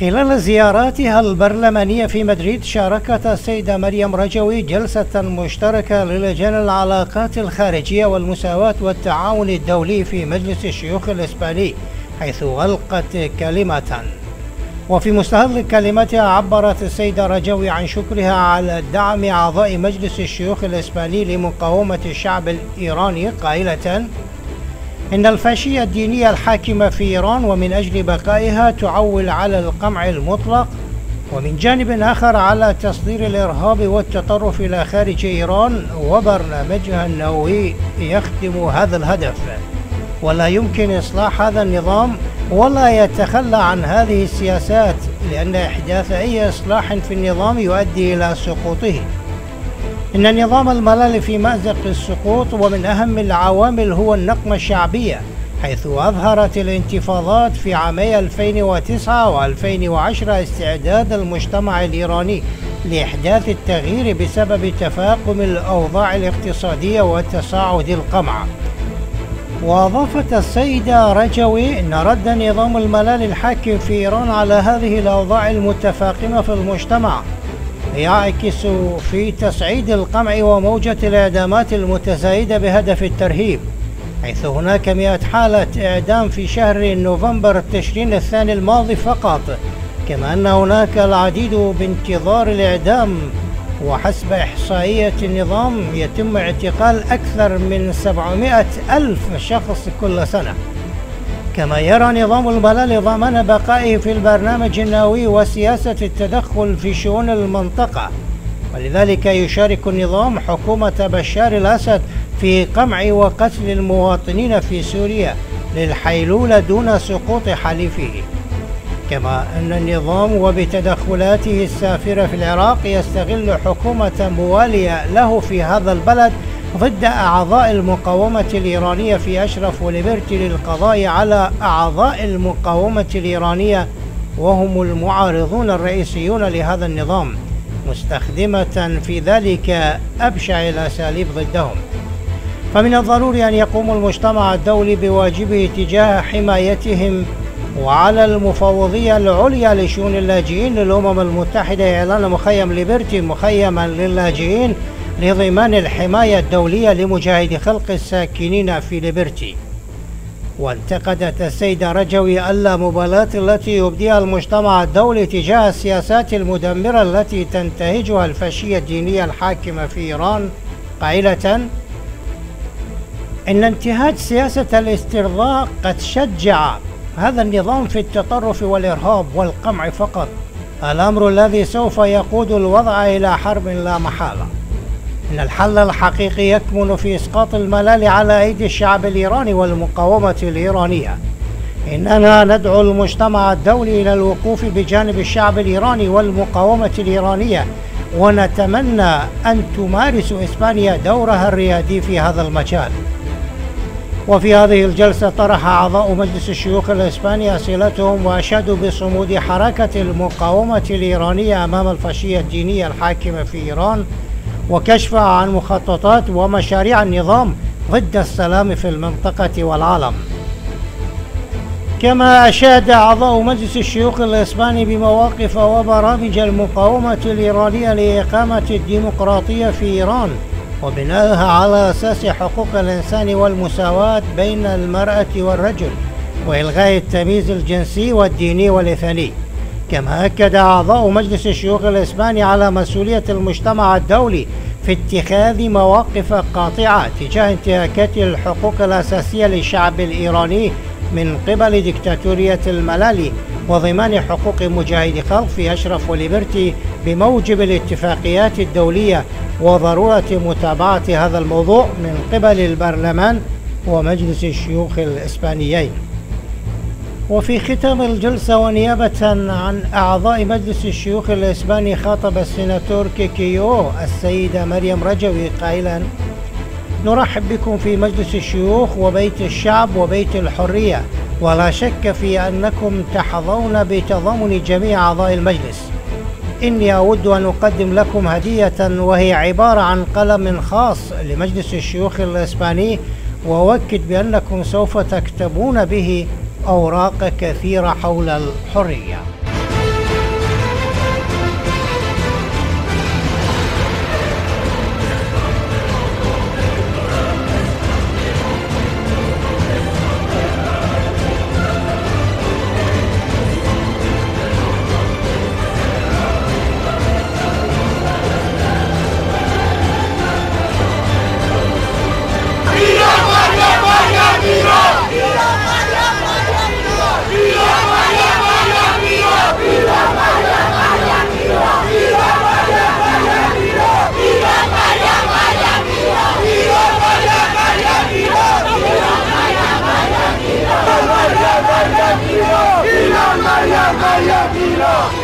خلال زياراتها البرلمانية في مدريد، شاركت السيدة مريم رجوي جلسة مشتركة للجان العلاقات الخارجية والمساواة والتعاون الدولي في مجلس الشيوخ الإسباني، حيث ألقت كلمة. وفي مستهل كلمتها عبرت السيدة رجوي عن شكرها على دعم أعضاء مجلس الشيوخ الإسباني لمقاومة الشعب الإيراني، قائلة إن الفاشية الدينية الحاكمة في إيران ومن أجل بقائها تعول على القمع المطلق، ومن جانب آخر على تصدير الإرهاب والتطرف إلى خارج إيران، وبرنامجها النووي يخدم هذا الهدف، ولا يمكن إصلاح هذا النظام ولا يتخلى عن هذه السياسات، لأن إحداث أي إصلاح في النظام يؤدي إلى سقوطه. إن نظام الملل في مأزق السقوط، ومن أهم العوامل هو النقمة الشعبية، حيث أظهرت الانتفاضات في عامي 2009 و2010 استعداد المجتمع الإيراني لإحداث التغيير بسبب تفاقم الأوضاع الاقتصادية وتصاعد القمع. وأضافت السيدة رجوي أن رد نظام الملل الحاكم في إيران على هذه الأوضاع المتفاقمة في المجتمع يعكس في تصعيد القمع وموجة الإعدامات المتزايدة بهدف الترهيب، حيث هناك 100 حالة إعدام في شهر نوفمبر تشرين الثاني الماضي فقط، كما أن هناك العديد بانتظار الإعدام. وحسب إحصائية النظام يتم اعتقال أكثر من 700 ألف شخص كل سنة. كما يرى نظام الملل ضمان بقائه في البرنامج النووي وسياسة التدخل في شؤون المنطقة، ولذلك يشارك النظام حكومة بشار الأسد في قمع وقتل المواطنين في سوريا للحيلولة دون سقوط حليفه. كما أن النظام وبتدخلاته السافرة في العراق يستغل حكومة موالية له في هذا البلد ضد أعضاء المقاومة الإيرانية في أشرف وليبرتي للقضاء على أعضاء المقاومة الإيرانية وهم المعارضون الرئيسيون لهذا النظام، مستخدمة في ذلك أبشع الأساليب ضدهم. فمن الضروري أن يقوم المجتمع الدولي بواجبه تجاه حمايتهم، وعلى المفوضية العليا لشؤون اللاجئين للأمم المتحدة إعلان مخيم ليبرتي مخيما للاجئين لضمان الحماية الدولية لمجاهدي خلق الساكنين في ليبرتي. وانتقدت السيدة رجوي اللامبالاة التي يبديها المجتمع الدولي تجاه السياسات المدمرة التي تنتهجها الفاشية الدينية الحاكمة في إيران، قائلة إن انتهاج سياسة الاسترضاء قد شجع هذا النظام في التطرف والإرهاب والقمع فقط، الأمر الذي سوف يقود الوضع إلى حرب لا محالة. إن الحل الحقيقي يكمن في إسقاط الملل على أيدي الشعب الإيراني والمقاومة الإيرانية. إننا ندعو المجتمع الدولي إلى الوقوف بجانب الشعب الإيراني والمقاومة الإيرانية، ونتمنى أن تمارس إسبانيا دورها الريادي في هذا المجال. وفي هذه الجلسة طرح أعضاء مجلس الشيوخ الإسباني أسئلتهم وأشادوا بصمود حركة المقاومة الإيرانية أمام الفاشية الدينية الحاكمة في إيران، وكشفها عن مخططات ومشاريع النظام ضد السلام في المنطقة والعالم. كما أشاد أعضاء مجلس الشيوخ الإسباني بمواقف وبرامج المقاومة الإيرانية لإقامة الديمقراطية في إيران وبنائها على أساس حقوق الإنسان والمساواة بين المرأة والرجل وإلغاء التمييز الجنسي والديني والإثني. كما أكد أعضاء مجلس الشيوخ الإسباني على مسؤولية المجتمع الدولي في اتخاذ مواقف قاطعة تجاه انتهاكات الحقوق الأساسية للشعب الإيراني من قبل ديكتاتورية الملالي، وضمان حقوق مجاهدي خلق في أشرف وليبرتي بموجب الاتفاقيات الدولية، وضرورة متابعة هذا الموضوع من قبل البرلمان ومجلس الشيوخ الإسبانيين. وفي ختام الجلسة ونيابة عن أعضاء مجلس الشيوخ الإسباني، خاطب السيناتور كيكيو السيدة مريم رجوي قائلا: نرحب بكم في مجلس الشيوخ وبيت الشعب وبيت الحرية، ولا شك في أنكم تحظون بتضامن جميع أعضاء المجلس. إني أود أن أقدم لكم هدية، وهي عبارة عن قلم خاص لمجلس الشيوخ الإسباني، وأؤكد بأنكم سوف تكتبون به أوراق كثيرة حول الحرية. حياتنا